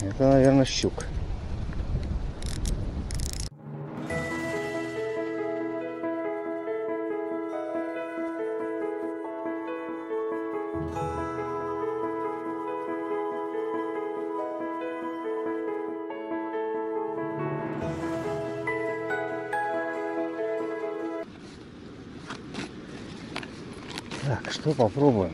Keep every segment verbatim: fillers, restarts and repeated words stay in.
Это, наверное, щук. Так, что попробуем?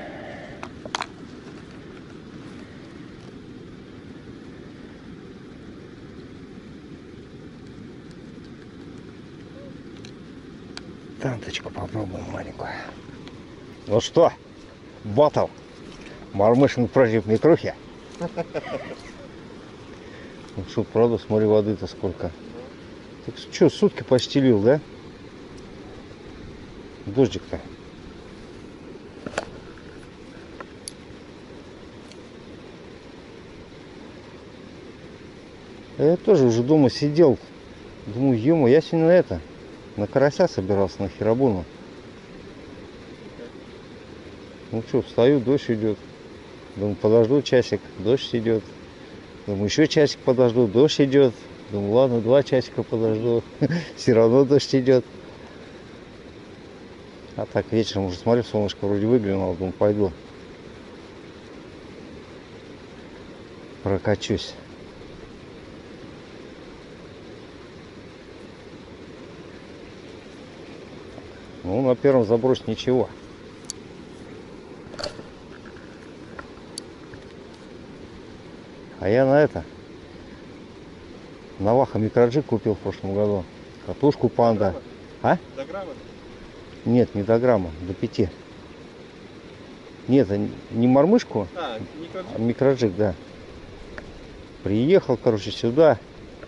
Танточку попробуем маленькую. Ну что, батл Мормышин против Митрухи. Ну что, правда, смотри, воды-то сколько. Так что, сутки постелил, да? Дождик-то. Я тоже уже дома сидел. Думаю, ё-моё, я сегодня на это, на карася собирался, на херабуну. Ну что, встаю, дождь идет. Думаю, подожду часик, дождь идет. Думаю, еще часик подожду, дождь идет. Думаю, ладно, два часика подожду. Все равно дождь идет. А так вечером уже смотрю, солнышко вроде выглянуло, думаю, пойду прокачусь. Ну, на первом забросе ничего. А я на это, на Ваха микроджиг купил в прошлом году. Катушку панда. А? До грамма? Нет, не до грамма, до пяти. Нет, не мормышку, а, микроджиг? а микроджиг, да. Приехал, короче, сюда.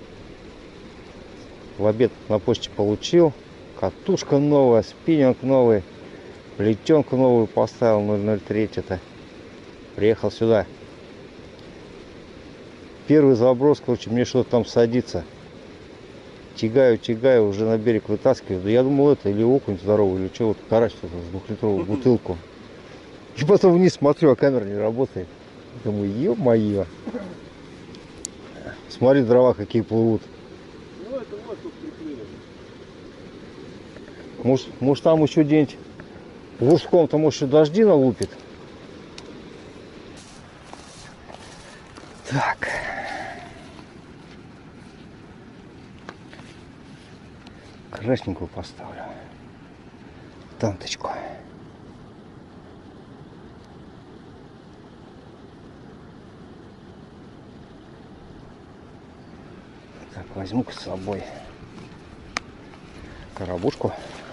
В обед на почте получил. Катушка новая, спиннинг новый. Плетенку новую поставил, ноль ноль три это. Приехал сюда. Первый заброс, короче, мне что-то там садится. Тягаю, тягаю, уже на берег вытаскиваю. Да я думал, это или окунь здоровый, или что, вот карась что-то с двухлитровую бутылку. И потом вниз смотрю, а камера не работает. Думаю, ё-моё. Смотри, дрова какие плывут. Ну, это вот тут приплыли. Может, может там еще где-нибудь в Лужском-то, может, еще дожди налупит. Так. Красненькую поставлю. Танточку. Так, возьму-ка с собой коробушку.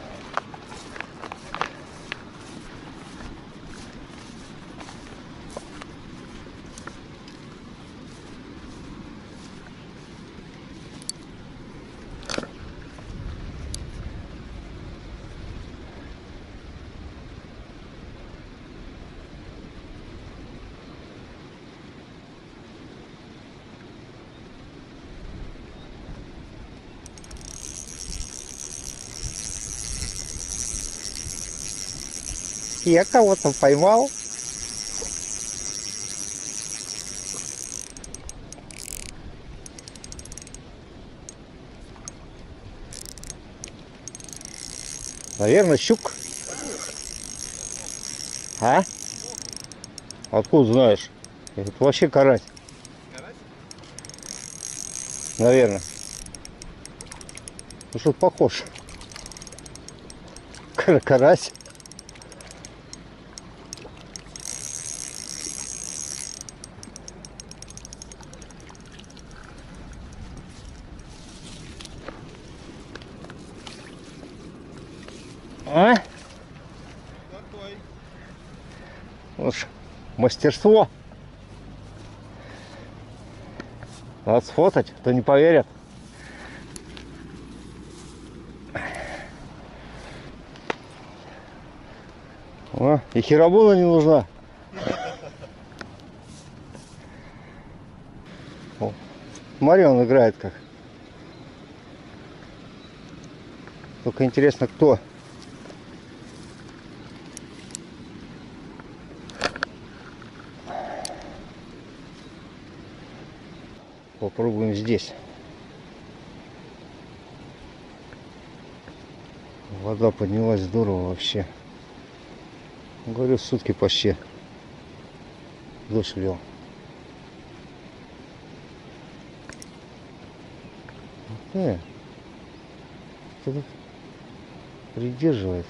Я кого-то поймал. Наверное, щук. А? Откуда знаешь? Это вообще карась. Карась? Наверное. Ну что, похож. Карась. А? Какой? Вот ж мастерство. Надо сфотать, то не поверят. О, и херабуна не нужна. О, смотри, он играет как. Только интересно, кто. Попробуем здесь. Вода поднялась здорово вообще. Говорю, сутки почти дождь лил. Э, кто тут придерживает?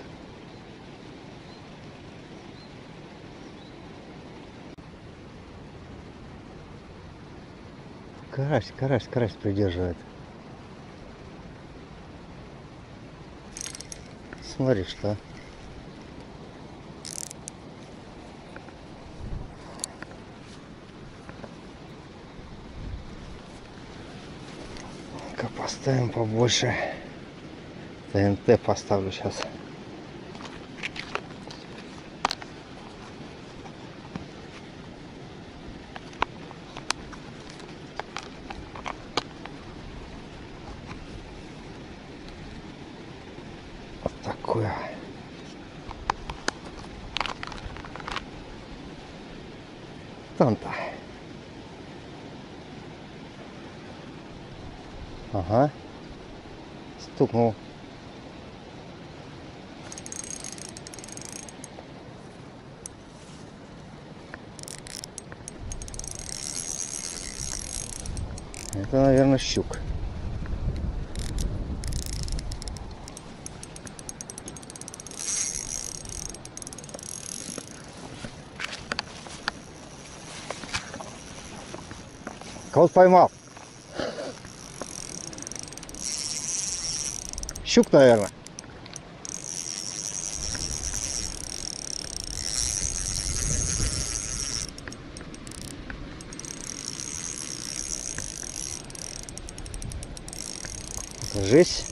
Карась, карась, карась придерживает. Смотри, что. Ну-ка поставим побольше. ТНТ поставлю сейчас. Вот такое. Там-то. Ага. Стукнул. Это, наверное, щук. Кого поймал? Щук, наверное. Жесть.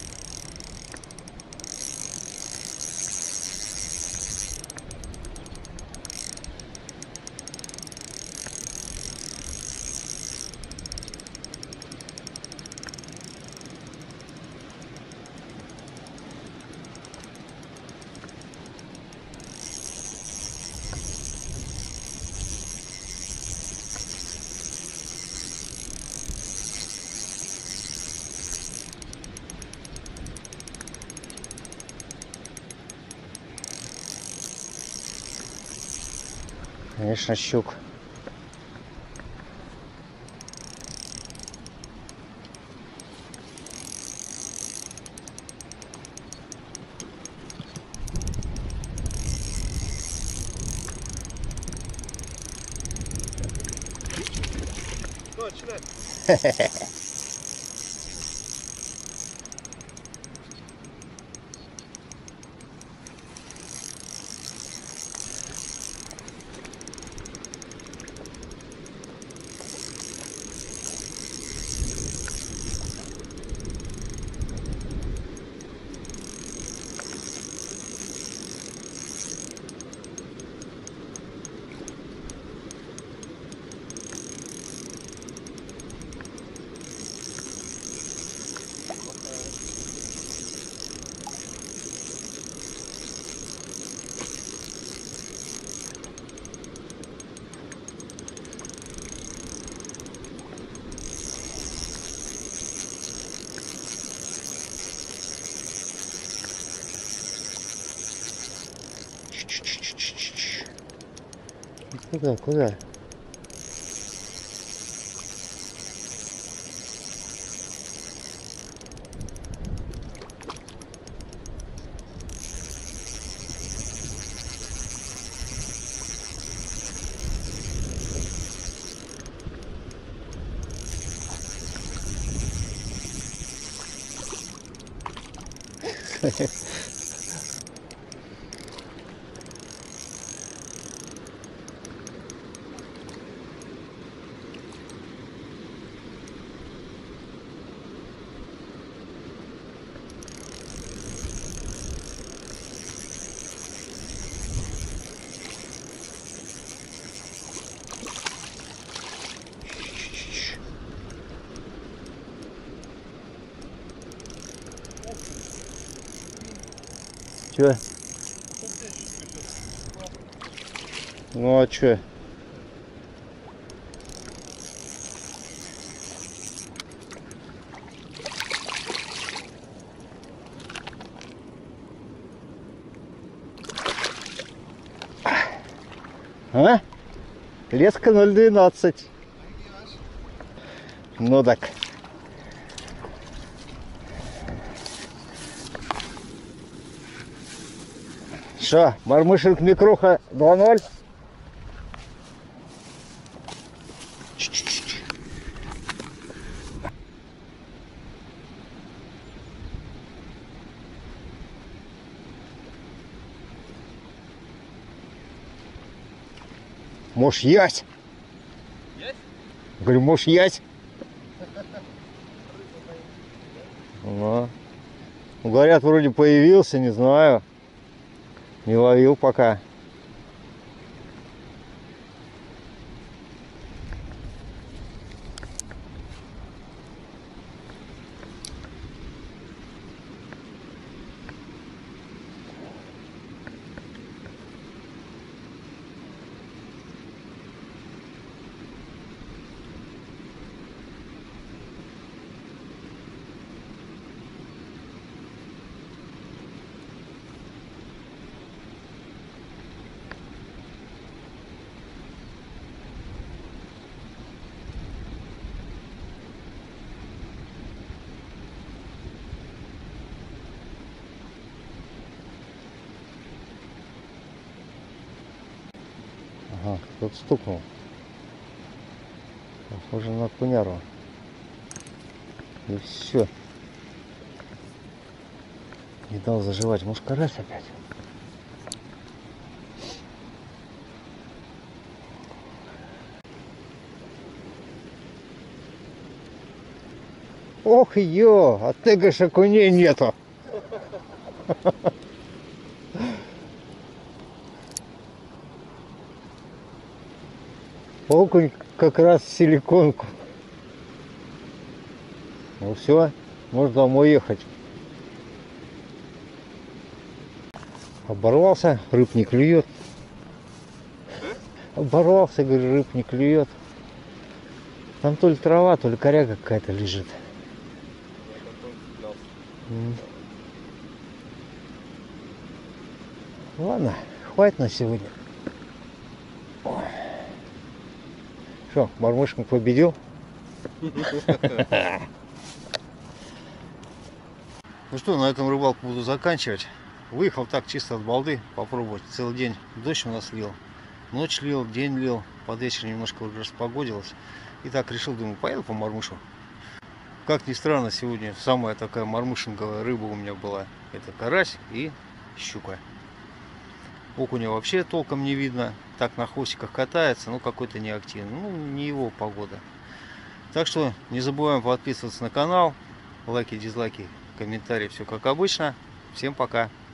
Конечно, щук. Точно. Куда, куда? Че? Ну а че? А? Леска ноль двенадцать. Ну так. Что, Мормышинг Микруха два ноль? Может, ясь? Есть? Говорю, может, ясь? Ну, говорят, вроде появился, не знаю. Не ловил пока. Ага, кто-то стукнул. Похоже на окуняру. И все. Не дал заживать. Может, карась опять? Ох, ё, а ты, говоришь, окуней нету. Окунь как раз в силиконку. Ну все, можно домой ехать. Оборвался, рыб не клюет. Оборвался, говорю, рыб не клюет. Там то ли трава, то ли коряга какая-то лежит. М. Ладно, хватит на сегодня. Что, Мормышинг победил? Ну что, на этом рыбалку буду заканчивать. Выехал так чисто от балды попробовать. Целый день дождь у нас лил. Ночь лил, день лил. Под вечер немножко уже распогодилось. И так решил, думаю, поеду по мормышу. Как ни странно, сегодня самая такая мормышинговая рыба у меня была. Это карась и щука. Окуня вообще толком не видно. Так на хвостиках катается, но какой-то неактивный. Ну, не его погода. Так что не забываем подписываться на канал. Лайки, дизлайки, комментарии, все как обычно. Всем пока.